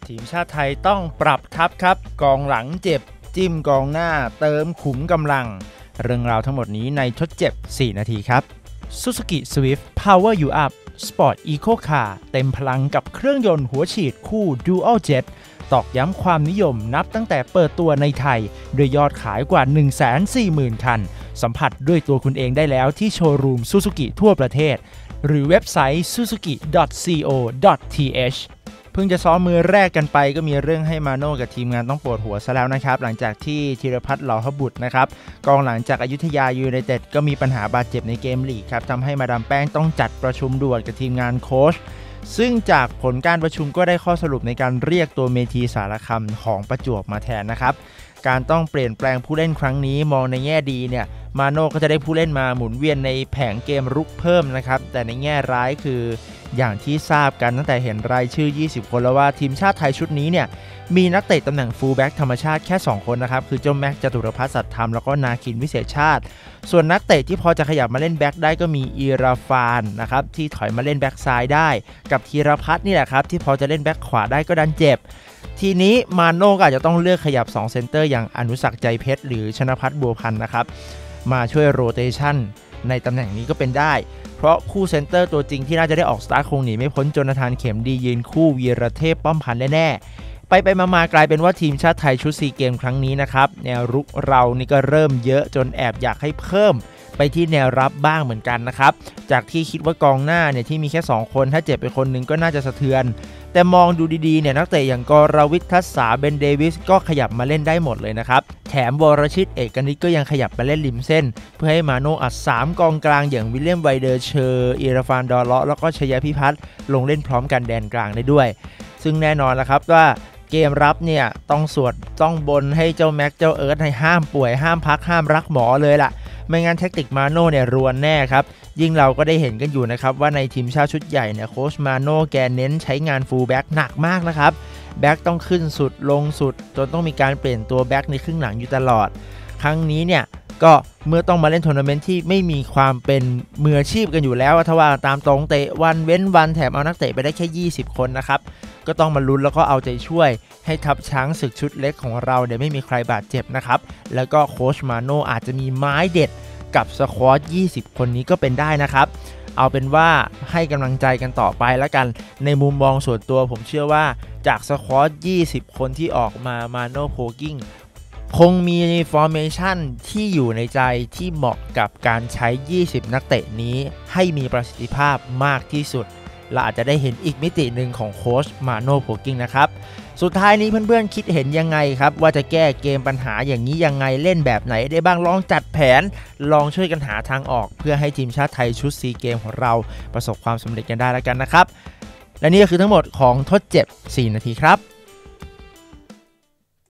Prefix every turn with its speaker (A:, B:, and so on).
A: ทีมชาติไทยต้องปรับทัพครับกองหลังเจ็บจิ้มกองหน้าเติมขุมกำลังเรื่องราวทั้งหมดนี้ในทดเจ็บ4นาทีครับ Suzuki Swift Power You Up Sport Eco Car เต็มพลังกับเครื่องยนต์หัวฉีดคู่ Dual Jet ตอกย้ำความนิยมนับตั้งแต่เปิดตัวในไทยด้วยยอดขายกว่า 140,000 คันสัมผัสด้วยตัวคุณเองได้แล้วที่โชว์รูม Suzuki ทั่วประเทศหรือเว็บไซต์ suzuki.co.th เพิ่งจะซ้อมมือแรกกันไปก็มีเรื่องให้มาโน่กับทีมงานต้องปวดหัวซะแล้วนะครับหลังจากที่ธีรพัฒน์ หล่อหบุตรนะครับกองหลังจากอยุธยายูไนเต็ดก็มีปัญหาบาดเจ็บในเกมลีกครับทำให้มาดามแป้งต้องจัดประชุมด่วนกับทีมงานโค้ชซึ่งจากผลการประชุมก็ได้ข้อสรุปในการเรียกตัวเมธีสารคำของประจวบมาแทนนะครับการต้องเปลี่ยนแปลงผู้เล่นครั้งนี้มองในแง่ดีเนี่ยมาโน่ก็จะได้ผู้เล่นมาหมุนเวียนในแผงเกมรุกเพิ่มนะครับแต่ในแง่ร้ายคืออย่างที่ทราบกันตั้งแต่เห็นรายชื่อ20คนแล้วว่าทีมชาติไทยชุดนี้เนี่ยมีนักเตะตำแหน่งฟูลแบ็กธรรมชาติแค่2คนนะครับคือเจ้าแม็กจตุรพัฒน์สัตย์ธรรมแล้วก็นาคินวิเศษชาติส่วนนักเตะที่พอจะขยับมาเล่นแบ็กได้ก็มีอีราฟานนะครับที่ถอยมาเล่นแบ็กซ้ายได้กับธีรพัฒน์นี่แหละครับที่พอจะเล่นแบ็กขวาได้ก็ดันเจ็บทีนี้มาโน่ก็อาจจะต้องเลือกขยับ2เซนเตอร์อย่างอนุสักใจเพชรหรือชนภัทรบัวพันธ์นะครับมาช่วยโรเตชันในตำแหน่งนี้ก็เป็นได้เพราะคู่เซนเตอร์ตัวจริงที่น่าจะได้ออกสตาร์ทคงหนีไม่พ้นโจนาธานเข็มดียืนคู่วีรเทพป้อมพันธ์แน่ๆไปมากลายเป็นว่าทีมชาติไทยชุดซีเกมครั้งนี้นะครับแนวรุกเรานี่ก็เริ่มเยอะจนแอบอยากให้เพิ่มไปที่แนวรับบ้างเหมือนกันนะครับจากที่คิดว่ากองหน้าเนี่ยที่มีแค่2คนถ้าเจ็บไปคนนึงก็น่าจะสะเทือนแต่มองดูดีๆเนี่ยนักเตะอย่างกรวิทย์ทัศาเบนเดวิสก็ขยับมาเล่นได้หมดเลยนะครับแถมวรชิตเอกนิตก็ยังขยับมาเล่นริมเส้นเพื่อให้มาโน่อัด3กองกลางอย่างวิลเลียมไวเดอร์เชอร์อิราฟานดอเลาะแล้วก็ชยพิพัฒน์ลงเล่นพร้อมกันแดนกลางได้ด้วยซึ่งแน่นอนแล้วครับว่าเกมรับเนี่ยต้องสวดต้องบนให้เจ้าแม็กเจ้าเอิร์ธให้ห้ามป่วยห้ามพักห้ามรักหมอเลยล่ะไม่งั้นแท็กติกมาโน่เนี่ยรวนแน่ครับยิ่งเราก็ได้เห็นกันอยู่นะครับว่าในทีมชาติชุดใหญ่เนี่ยโค้ชมาโน่แกเน้นใช้งานฟูลแบ็กหนักมากนะครับแบ็กต้องขึ้นสุดลงสุดจนต้องมีการเปลี่ยนตัวแบ็กในครึ่งหลังอยู่ตลอดครั้งนี้เนี่ยก็เมื่อต้องมาเล่นทัวร์นาเมนต์ที่ไม่มีความเป็นมืออาชีพกันอยู่แล้วถ้าว่าตามตรงเตะวันเว้นวันแถมเอานักเตะไปได้แค่20คนนะครับก็ต้องมาลุ้นแล้วก็เอาใจช่วยให้ทัพช้างศึกชุดเล็กของเราเนี่ยไม่มีใครบาดเจ็บนะครับแล้วก็โค้ชมาโน่อาจจะมีไม้เด็ดกับสควอต20คนนี้ก็เป็นได้นะครับเอาเป็นว่าให้กำลังใจกันต่อไปแล้วกันในมุมมองส่วนตัวผมเชื่อว่าจากสควอต20คนที่ออกมาโน่โพกิ้งคงมีฟอร์เมชันที่อยู่ในใจที่เหมาะกับการใช้20นักเตะนี้ให้มีประสิทธิภาพมากที่สุดเราอาจจะได้เห็นอีกมิติหนึ่งของโค้ชมาโน่โพกิ้งนะครับสุดท้ายนี้เพื่อนๆคิดเห็นยังไงครับว่าจะแก้เกมปัญหาอย่างนี้ยังไงเล่นแบบไหนได้บ้างลองจัดแผนลองช่วยกันหาทางออกเพื่อให้ทีมชาติไทยชุดซีเกมของเราประสบความสำเร็จกันได้แล้วกันนะครับและนี่ก็คือทั้งหมดของทดเจ็บ4นาทีครับ